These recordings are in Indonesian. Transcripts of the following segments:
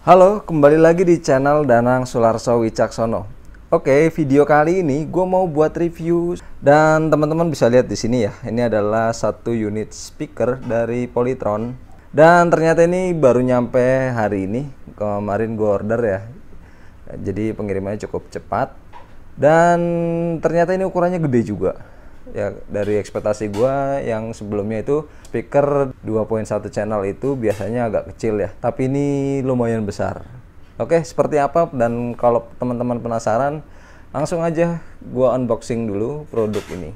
Halo, kembali lagi di channel Danang Sularso Wicaksono. Oke, video kali ini gue mau buat review dan teman-teman bisa lihat di sini ya. Ini adalah satu unit speaker dari Polytron dan ternyata ini baru nyampe hari ini. Kemarin gue order ya. Jadi pengirimannya cukup cepat dan ternyata ini ukurannya gede juga. Ya, dari ekspektasi gua yang sebelumnya itu speaker 2.1 channel itu biasanya agak kecil ya, tapi ini lumayan besar. Oke, seperti apa, dan kalau teman-teman penasaran langsung aja gua unboxing dulu produk ini.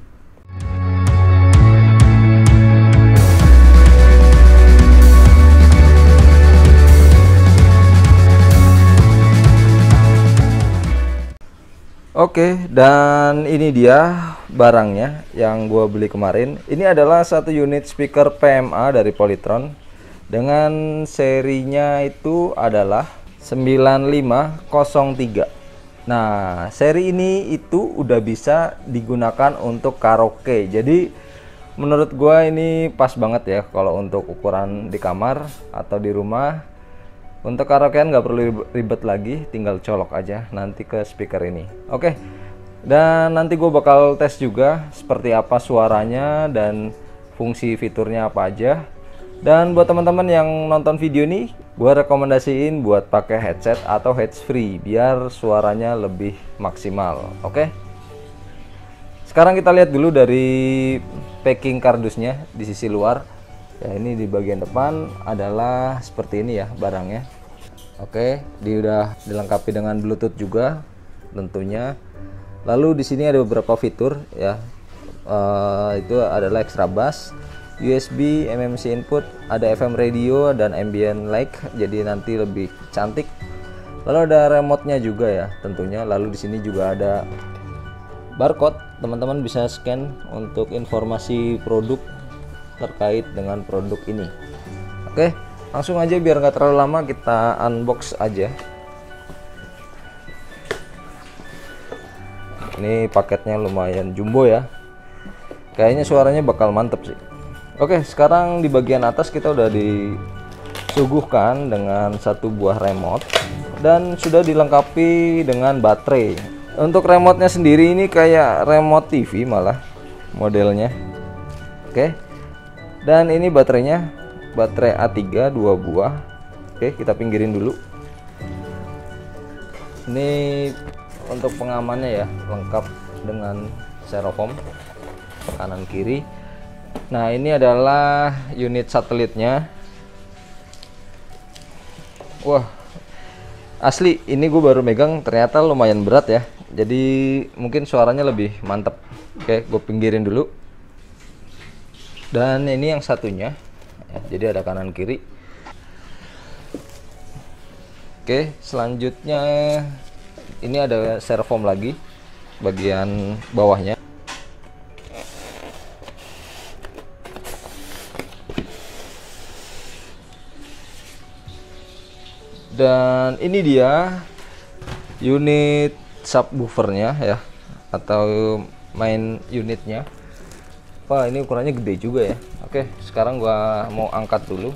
Oke, dan ini dia barangnya yang gua beli kemarin. Ini adalah satu unit speaker PMA dari Polytron dengan serinya itu adalah 9503. Nah, seri ini itu udah bisa digunakan untuk karaoke. Jadi menurut gua ini pas banget ya kalau untuk ukuran di kamar atau di rumah. Untuk karaokean nggak perlu ribet lagi, tinggal colok aja nanti ke speaker ini. Oke, dan nanti gue bakal tes juga seperti apa suaranya dan fungsi fiturnya apa aja. Dan buat teman-teman yang nonton video ini, gue rekomendasiin buat pakai headset atau hands free biar suaranya lebih maksimal. Oke, sekarang kita lihat dulu dari packing kardusnya di sisi luar. Ya, ini di bagian depan adalah seperti ini ya barangnya. Oke, dia udah dilengkapi dengan Bluetooth juga tentunya. Lalu di sini ada beberapa fitur ya. Itu adalah extra bass, USB, MMC input, ada FM radio dan ambient light, jadi nanti lebih cantik. Lalu ada remote-nya juga ya tentunya. Lalu di sini juga ada barcode, teman-teman bisa scan untuk informasi produk terkait dengan produk ini. Oke, langsung aja biar nggak terlalu lama kita unbox aja. Ini paketnya lumayan jumbo ya, kayaknya suaranya bakal mantep sih. Oke, sekarang di bagian atas kita udah disuguhkan dengan satu buah remote dan sudah dilengkapi dengan baterai. Untuk remote-nya sendiri ini kayak remote TV malah modelnya. Oke, dan ini baterainya, baterai A3 2 buah. Oke, kita pinggirin dulu. Ini untuk pengamannya ya, lengkap dengan styrofoam kanan kiri. Nah, ini adalah unit satelitnya. Wah, asli ini gue baru megang ternyata lumayan berat ya, jadi mungkin suaranya lebih mantep. Oke, gue pinggirin dulu. Dan ini yang satunya ya, jadi ada kanan kiri. Oke, selanjutnya ini ada styrofoam lagi bagian bawahnya. Dan ini dia unit subwoofernya ya, atau main unitnya. Wah, ini ukurannya gede juga ya. Oke, sekarang gua mau angkat dulu.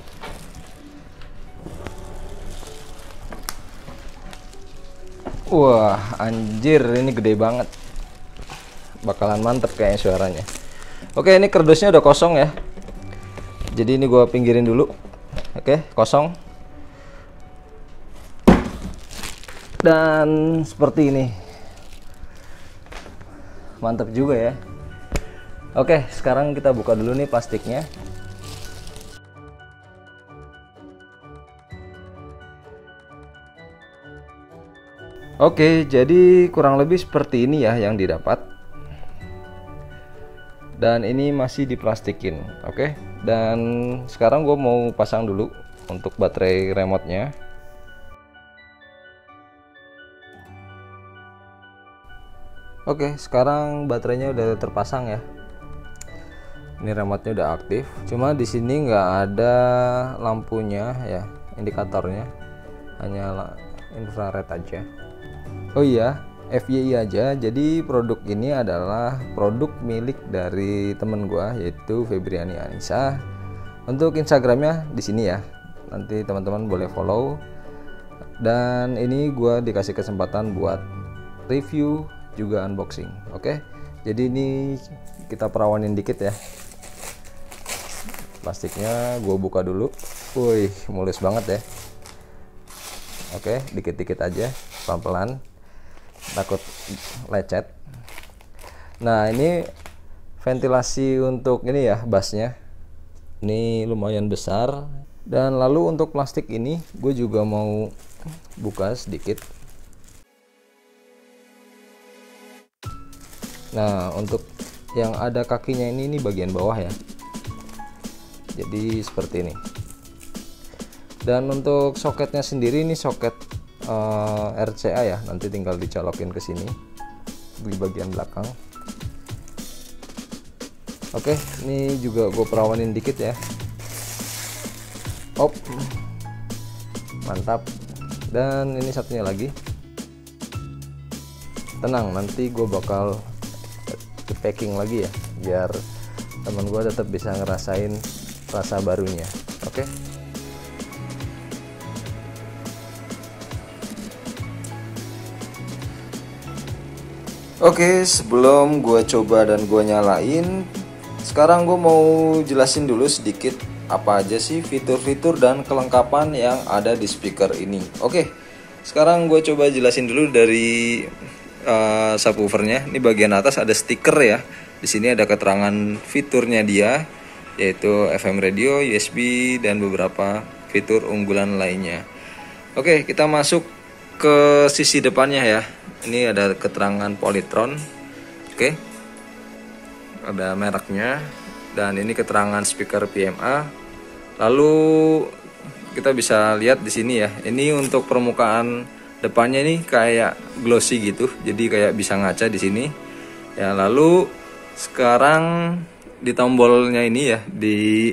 Wah, anjir, ini gede banget. Bakalan mantep kayaknya suaranya. Oke, ini kardusnya udah kosong ya. Jadi ini gua pinggirin dulu. Oke, kosong. Dan seperti ini. Mantep juga ya. Oke, sekarang kita buka dulu nih plastiknya. Oke, jadi kurang lebih seperti ini ya yang didapat. Dan ini masih diplastikin. Oke, dan sekarang gue mau pasang dulu untuk baterai remote-nya. Oke, sekarang baterainya udah terpasang ya. Ini remote-nya udah aktif, cuma di sini nggak ada lampunya ya, indikatornya hanya infrared aja. Oh iya, FYI aja, jadi produk ini adalah produk milik dari temen gua yaitu Febriani Anissa. Untuk Instagramnya di sini ya, nanti teman-teman boleh follow. Dan ini gue dikasih kesempatan buat review juga unboxing. Oke, jadi ini kita perawanin dikit ya. Plastiknya gue buka dulu. Wih, mulus banget ya. Oke, dikit-dikit aja, pelan-pelan, takut lecet. Nah, ini ventilasi untuk ini ya, bassnya. Ini lumayan besar. Dan lalu untuk plastik ini gue juga mau buka sedikit. Nah, untuk yang ada kakinya ini bagian bawah ya. Jadi seperti ini. Dan untuk soketnya sendiri ini soket RCA ya, nanti tinggal dicolokin ke sini di bagian belakang. Oke, ini juga gue perawanin dikit ya. Op, mantap. Dan ini satunya lagi. Tenang, nanti gue bakal packing lagi ya, biar teman gue tetap bisa ngerasain rasa barunya. Oke. Oke, sebelum gue coba dan gue nyalain, sekarang gue mau jelasin dulu sedikit apa aja sih fitur-fitur dan kelengkapan yang ada di speaker ini. Oke, sekarang gue coba jelasin dulu dari subwoofernya. Ini bagian atas ada stiker ya. Di sini ada keterangan fiturnya dia, yaitu FM radio, USB, dan beberapa fitur unggulan lainnya. Oke, kita masuk ke sisi depannya ya. Ini ada keterangan Polytron. Oke, ada mereknya, dan ini keterangan speaker PMA. Lalu kita bisa lihat di sini ya. Ini untuk permukaan depannya ini kayak glossy gitu, jadi kayak bisa ngaca di sini. Ya, lalu sekarang di tombolnya ini ya, di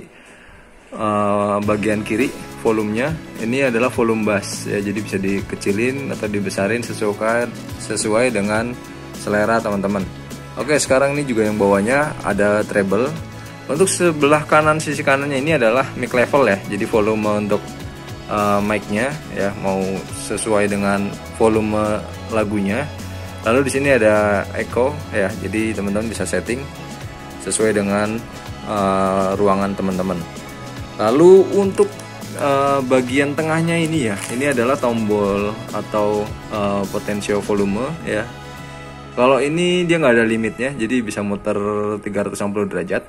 bagian kiri volumenya ini adalah volume bass ya, jadi bisa dikecilin atau dibesarin sesuai dengan selera teman-teman. Oke, sekarang ini juga yang bawahnya ada treble. Untuk sebelah kanan, sisi kanannya ini adalah mic level ya, jadi volume untuk mic-nya ya, mau sesuai dengan volume lagunya. Lalu di sini ada echo ya, jadi teman-teman bisa setting sesuai dengan ruangan teman-teman. Lalu untuk bagian tengahnya ini ya, ini adalah tombol atau potential volume ya. Kalau ini dia nggak ada limitnya, jadi bisa muter 360 derajat.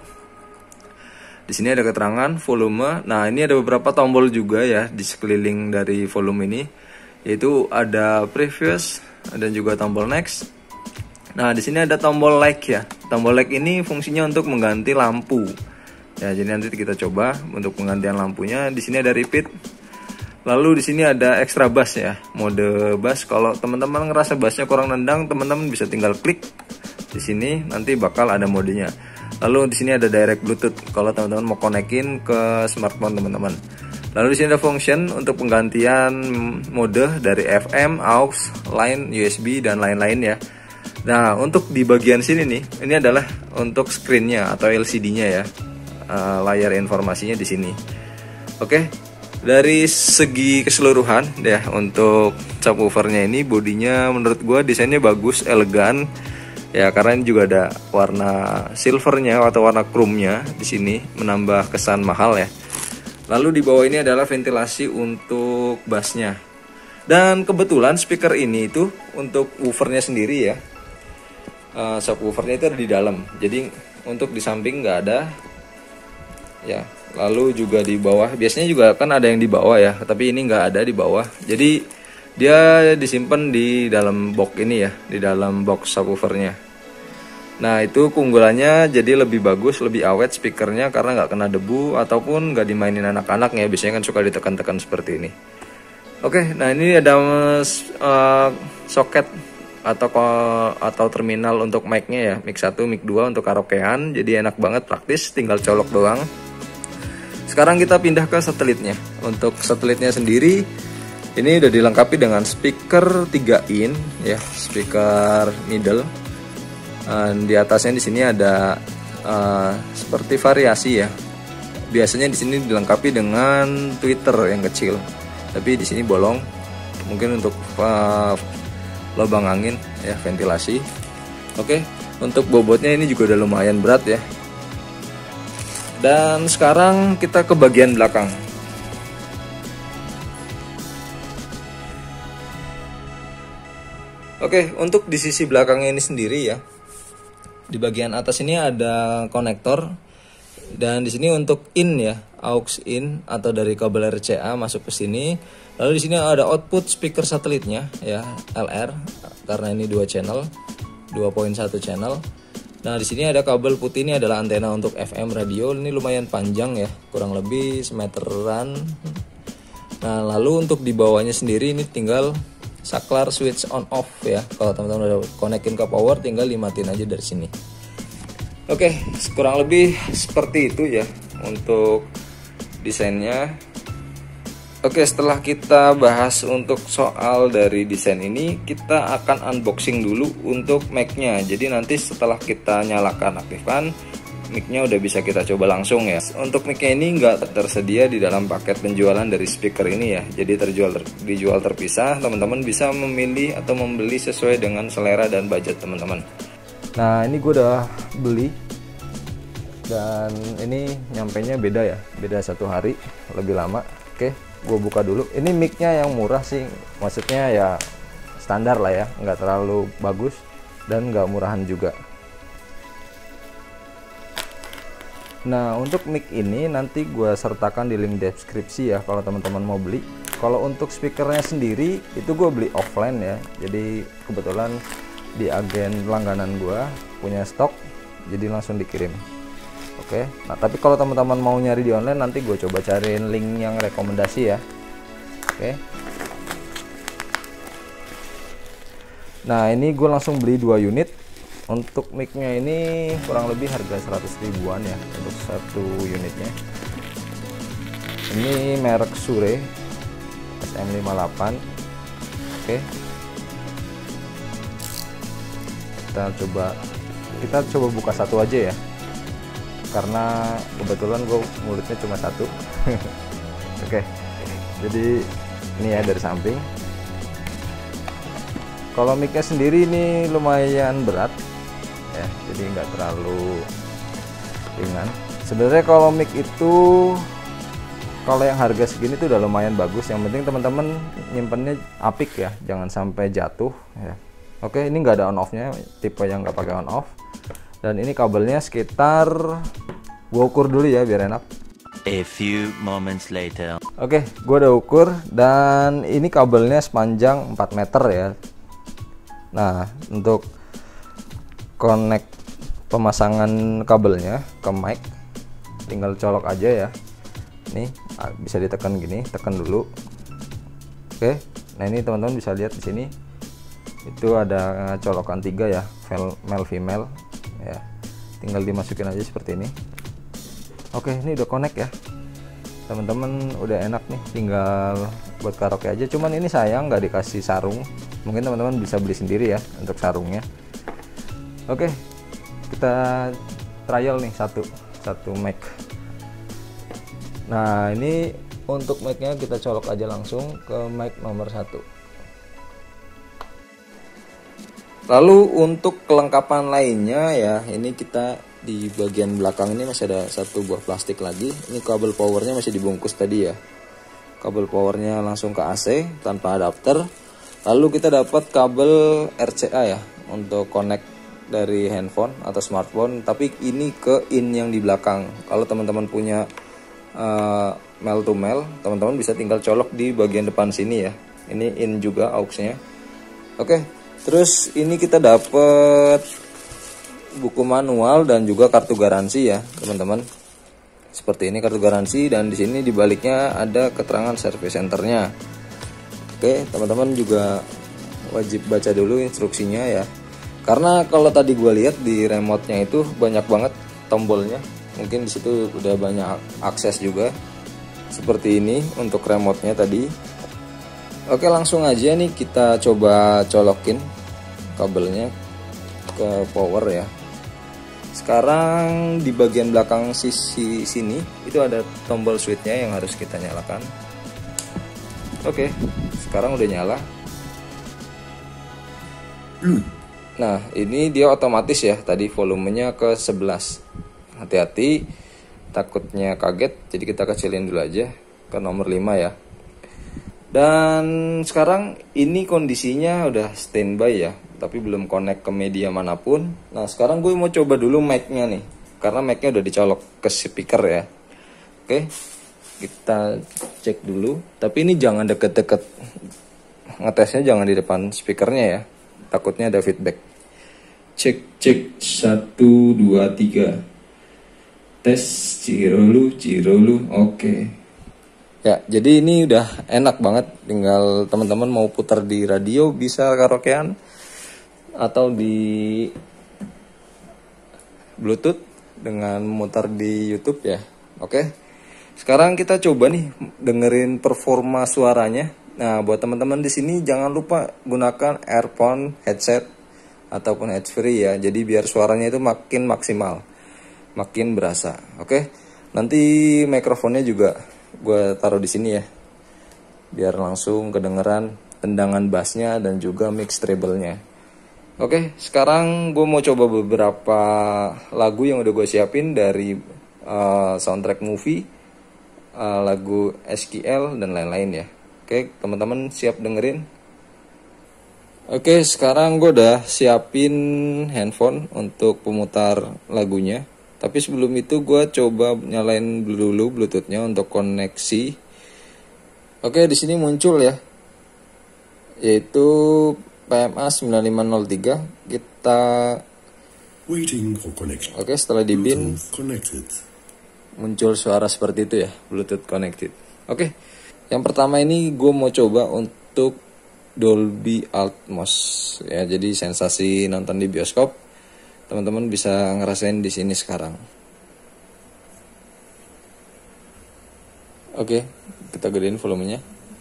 Di sini ada keterangan volume. Nah, ini ada beberapa tombol juga ya di sekeliling dari volume ini, yaitu ada previous dan juga tombol next. Nah, di sini ada tombol like ya. Tombol like ini fungsinya untuk mengganti lampu. Ya, jadi nanti kita coba untuk penggantian lampunya. Di sini ada repeat. Lalu di sini ada extra bass ya, mode bass. Kalau teman-teman ngerasa bassnya kurang nendang, teman-teman bisa tinggal klik di sini, nanti bakal ada modenya. Lalu di sini ada direct Bluetooth kalau teman-teman mau konekin ke smartphone teman-teman. Lalu di sini ada function untuk penggantian mode dari FM, aux, line, USB, dan lain-lain ya. Nah, untuk di bagian sini nih, ini adalah untuk screen-nya atau LCD-nya ya. Layar informasinya di sini. Oke, dari segi keseluruhan ya, untuk subwoofernya ini bodinya menurut gue desainnya bagus, elegan ya, karena ini juga ada warna silvernya atau warna chrome-nya di sini, menambah kesan mahal ya. Lalu di bawah ini adalah ventilasi untuk bassnya. Dan kebetulan speaker ini itu untuk woofernya sendiri ya, subwoofernya itu ada di dalam, jadi untuk di samping nggak ada ya. Lalu juga di bawah, biasanya juga kan ada yang di bawah ya, tapi ini nggak ada di bawah, jadi dia disimpan di dalam box ini ya, di dalam box subwoofernya. Nah, itu keunggulannya, jadi lebih bagus, lebih awet speakernya karena nggak kena debu ataupun nggak dimainin anak-anak ya, biasanya kan suka ditekan-tekan seperti ini. Oke, nah ini ada soket atau terminal untuk mic-nya ya, mic 1, mic 2 untuk karaokean, jadi enak banget, praktis, tinggal colok doang. Sekarang kita pindah ke satelitnya. Untuk satelitnya sendiri ini udah dilengkapi dengan speaker 3 in ya, speaker middle. Di atasnya di sini ada seperti variasi ya. Biasanya di sini dilengkapi dengan tweeter yang kecil, tapi di sini bolong. mungkin untuk lubang angin ya, ventilasi. Oke, untuk bobotnya ini juga udah lumayan berat ya. Dan sekarang kita ke bagian belakang. Oke, untuk di sisi belakangnya ini sendiri ya, di bagian atas ini ada konektor, dan di sini untuk in ya, aux in atau dari kabel RCA masuk ke sini. Lalu di sini ada output speaker satelitnya ya, LR, karena ini 2 channel, 2.1 channel. Nah di sini ada kabel putih, ini adalah antena untuk FM radio, ini lumayan panjang ya, kurang lebih semeteran. Nah lalu untuk di bawahnya sendiri ini tinggal saklar switch on off ya. Kalau teman-teman udah konekin ke power, tinggal dimatiin aja dari sini. Oke, kurang lebih seperti itu ya untuk desainnya. Oke, setelah kita bahas untuk soal dari desain ini, kita akan unboxing dulu untuk mic-nya. Jadi nanti setelah kita nyalakan, aktifkan, mic-nya udah bisa kita coba langsung ya. Untuk mic-nya ini nggak tersedia di dalam paket penjualan dari speaker ini ya. Jadi dijual terpisah, teman-teman bisa memilih atau membeli sesuai dengan selera dan budget teman-teman. Nah ini gue udah beli, dan ini nyampainya beda ya, beda 1 hari lebih lama. Oke, gue buka dulu. Ini mic-nya yang murah sih, maksudnya ya standar lah ya, nggak terlalu bagus dan nggak murahan juga. Nah untuk mic ini nanti gue sertakan di link deskripsi ya kalau teman-teman mau beli. Kalau untuk speakernya sendiri itu gue beli offline ya, jadi kebetulan di agen langganan gue punya stok, jadi langsung dikirim. Oke, nah tapi kalau teman-teman mau nyari di online, nanti gue coba cariin link yang rekomendasi ya. Oke, nah ini gue langsung beli 2 unit. Untuk mic-nya ini kurang lebih harga 100 ribuan ya untuk 1 unitnya. Ini merek Shure SM58. Oke, kita coba buka satu aja ya, karena kebetulan gue mulutnya cuma 1. Oke, jadi ini ya dari samping. Kalau mic-nya sendiri ini lumayan berat ya, jadi nggak terlalu ringan. Sebenarnya kalau mic itu, kalau yang harga segini tuh udah lumayan bagus. Yang penting teman-teman nyimpennya apik ya, jangan sampai jatuh ya. Oke, ini nggak ada on off-nya, tipe yang nggak pakai on off. Dan ini kabelnya sekitar, gua ukur dulu ya biar enak. A few moments later. Oke, gua udah ukur, dan ini kabelnya sepanjang 4 meter ya. Nah untuk connect pemasangan kabelnya ke mic, tinggal colok aja ya. Nih bisa ditekan gini, tekan dulu. Oke, nah ini teman-teman bisa lihat di sini itu ada colokan 3 ya, male female ya, tinggal dimasukin aja seperti ini. Oke, ini udah connect ya teman-teman, udah enak nih, tinggal buat karaoke aja. Cuman ini sayang nggak dikasih sarung, mungkin teman-teman bisa beli sendiri ya untuk sarungnya. Oke, kita trial nih satu mic. Nah ini untuk mic-nya kita colok aja langsung ke mic nomor 1. Lalu untuk kelengkapan lainnya ya, ini kita di bagian belakang ini masih ada 1 buah plastik lagi. Ini kabel powernya masih dibungkus tadi ya. Kabel powernya langsung ke AC tanpa adapter. Lalu kita dapat kabel RCA ya untuk connect dari handphone atau smartphone, tapi ini ke in yang di belakang. Kalau teman-teman punya male to male, teman-teman bisa tinggal colok di bagian depan sini ya. Ini in juga aux-nya. Oke, terus ini kita dapat buku manual dan juga kartu garansi ya teman-teman. Seperti ini kartu garansi, dan di sini di baliknya ada keterangan service centernya. Oke, teman-teman juga wajib baca dulu instruksinya ya. Karena kalau tadi gue lihat di remote-nya itu banyak banget tombolnya. Mungkin di situ udah banyak akses juga. Seperti ini untuk remote-nya tadi. Oke, langsung aja nih kita coba colokin kabelnya ke power ya. Sekarang di bagian belakang sisi sini itu ada tombol switch-nya yang harus kita nyalakan. Oke, sekarang udah nyala. Nah, ini dia otomatis ya, tadi volumenya ke 11. Hati-hati, takutnya kaget, jadi kita kecilin dulu aja ke nomor 5 ya. Dan sekarang ini kondisinya udah standby ya, tapi belum connect ke media manapun. Nah, sekarang gue mau coba dulu mic-nya nih, karena mic-nya udah dicolok ke speaker ya. Oke, kita cek dulu. Tapi ini jangan deket-deket, ngetesnya jangan di depan speakernya ya, takutnya ada feedback. Cek 1 2 3. Tes Cirolu. Oke. Ya, jadi ini udah enak banget. Tinggal teman-teman mau putar di radio bisa karaokean, atau di Bluetooth dengan mutar di YouTube ya. Oke. Sekarang kita coba nih dengerin performa suaranya. Nah, buat teman-teman di sini jangan lupa gunakan earphone, headset ataupun headset-free ya. Jadi biar suaranya itu makin maksimal, makin berasa. Oke. Nanti mikrofonnya juga gue taruh di sini ya, biar langsung kedengeran tendangan bassnya dan juga mix treble-nya. Oke, sekarang gue mau coba beberapa lagu yang udah gue siapin dari soundtrack movie, lagu SQL dan lain-lain ya. Oke, teman-teman siap dengerin? Oke, sekarang gue udah siapin handphone untuk pemutar lagunya. Tapi sebelum itu gue coba nyalain dulu Bluetooth-nya untuk koneksi. Oke, di sini muncul ya, yaitu PMA 9503. Kita oke, setelah di bin muncul suara seperti itu ya, Bluetooth connected. Oke, yang pertama ini gue mau coba untuk Dolby Atmos ya, jadi sensasi nonton di bioskop. Teman-teman bisa ngerasain di sini sekarang. Oke, kita gedein volumenya.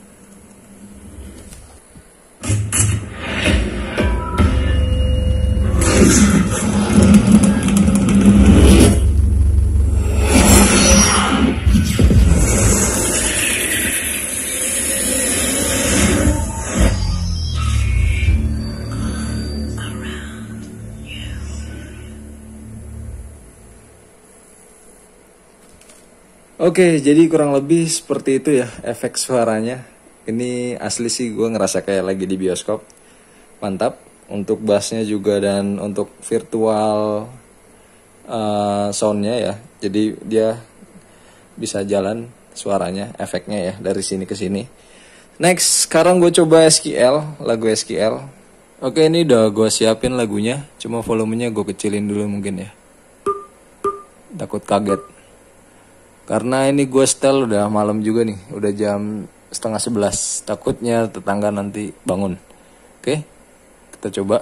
Oke, jadi kurang lebih seperti itu ya efek suaranya. Ini asli sih gue ngerasa kayak lagi di bioskop. Mantap untuk bassnya juga dan untuk virtual soundnya ya. Jadi dia bisa jalan suaranya, efeknya ya dari sini ke sini. Next, sekarang gue coba SQL, lagu SQL. Oke, ini udah gue siapin lagunya. Cuma volumenya gue kecilin dulu mungkin ya, takut kaget. Karena ini gue setel udah malam juga nih, udah jam 10:30. Takutnya tetangga nanti bangun. Oke, kita coba.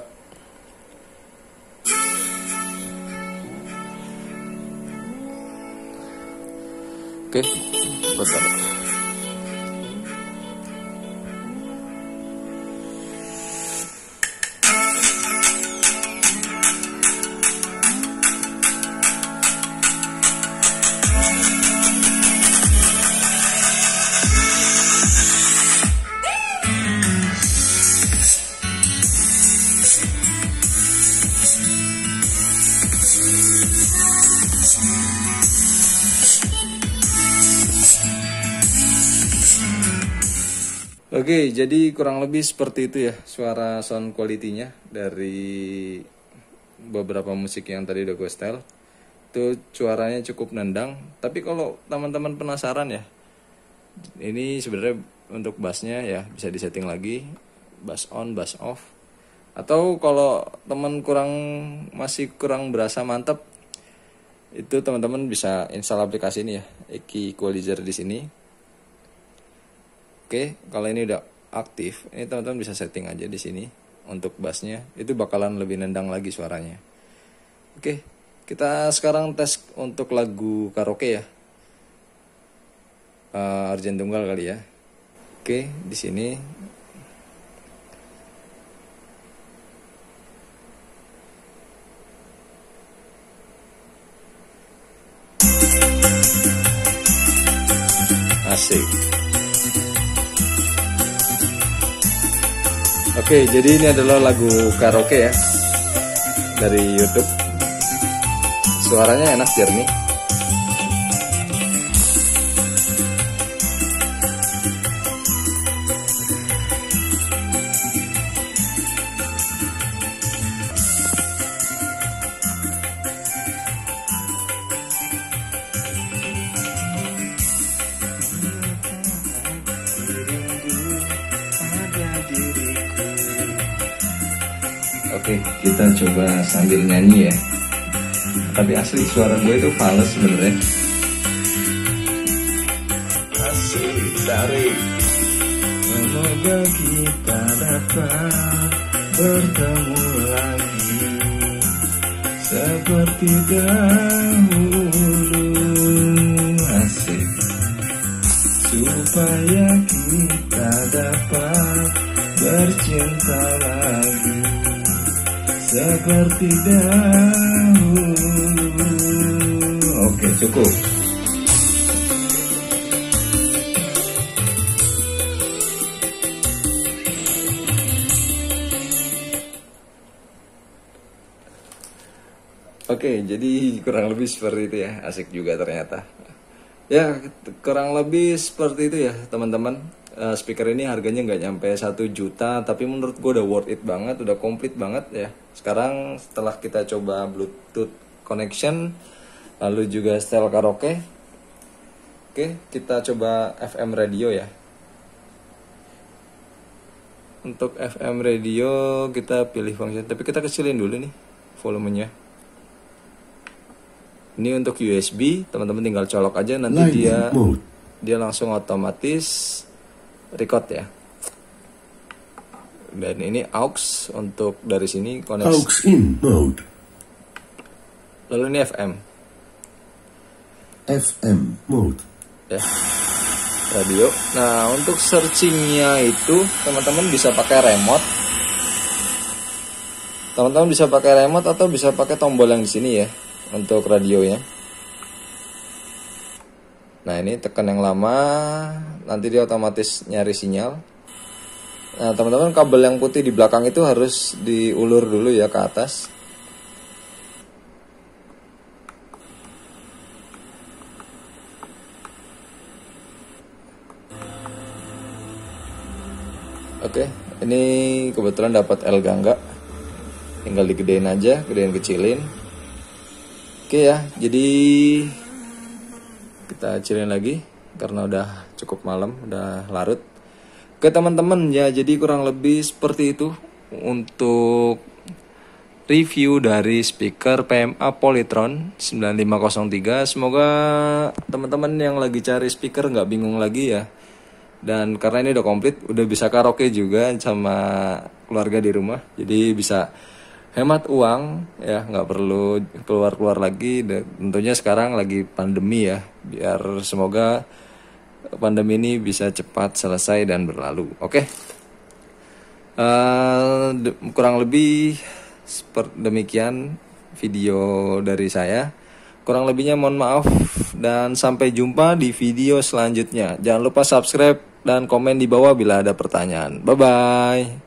Oke, bentar. Oke, jadi kurang lebih seperti itu ya suara sound quality-nya dari beberapa musik yang tadi udah gue setel. Itu suaranya cukup nendang. Tapi kalau teman-teman penasaran ya, ini sebenarnya untuk bassnya ya bisa disetting lagi, bass on, bass off. Atau kalau teman masih kurang berasa mantap, itu teman-teman bisa install aplikasi ini ya, EQ Equalizer di sini. Oke, kalau ini udah aktif, ini teman-teman bisa setting aja di sini untuk bassnya, itu bakalan lebih nendang lagi suaranya. Oke, kita sekarang tes untuk lagu karaoke ya, Arjen Tunggal kali ya. Oke, di sini. Asik. Oke, jadi ini adalah lagu karaoke ya dari YouTube. Suaranya enak, jernih. Oke, kita coba sambil nyanyi ya. Tapi asli suara gue itu fals sebenarnya. Asik, tarik. Semoga kita dapat bertemu lagi seperti dahulu. Asik. Supaya kita dapat bercinta lagi seperti dahulu. Oke, cukup. Oke, jadi kurang lebih seperti itu ya. Asik juga ternyata. Ya, kurang lebih seperti itu ya teman-teman. Speaker ini harganya nggak nyampe 1 juta, tapi menurut gue udah worth it banget, udah komplit banget ya. Sekarang setelah kita coba Bluetooth connection, lalu juga setel karaoke. Oke, kita coba FM radio ya. Untuk FM radio kita pilih function, tapi kita kecilin dulu nih volumenya. Ini untuk USB, teman-teman tinggal colok aja, nanti dia langsung otomatis record ya. Dan ini aux untuk dari sini koneksi. Aux in mode. Lalu ini FM. FM mode. Ya. Radio. Nah, untuk searchingnya itu teman-teman bisa pakai remote. Teman-teman bisa pakai remote atau bisa pakai tombol yang di sini ya untuk radionya. Nah, ini tekan yang lama, nanti dia otomatis nyari sinyal. Nah, teman-teman, kabel yang putih di belakang itu harus diulur dulu ya ke atas. Oke, ini kebetulan dapat L gangga. Tinggal digedein aja, gedein kecilin. Oke ya, jadi kita kecilin lagi karena udah cukup malam, udah larut. Oke teman-teman ya, jadi kurang lebih seperti itu untuk review dari speaker PMA Polytron 9503. Semoga teman-teman yang lagi cari speaker nggak bingung lagi ya. Dan karena ini udah komplit, udah bisa karaoke juga sama keluarga di rumah, jadi bisa hemat uang ya, nggak perlu keluar-keluar lagi. Dan tentunya sekarang lagi pandemi ya, biar semoga pandemi ini bisa cepat selesai dan berlalu. Oke. Kurang lebih demikian video dari saya. Kurang lebihnya mohon maaf dan sampai jumpa di video selanjutnya. Jangan lupa subscribe dan komen di bawah bila ada pertanyaan. Bye bye.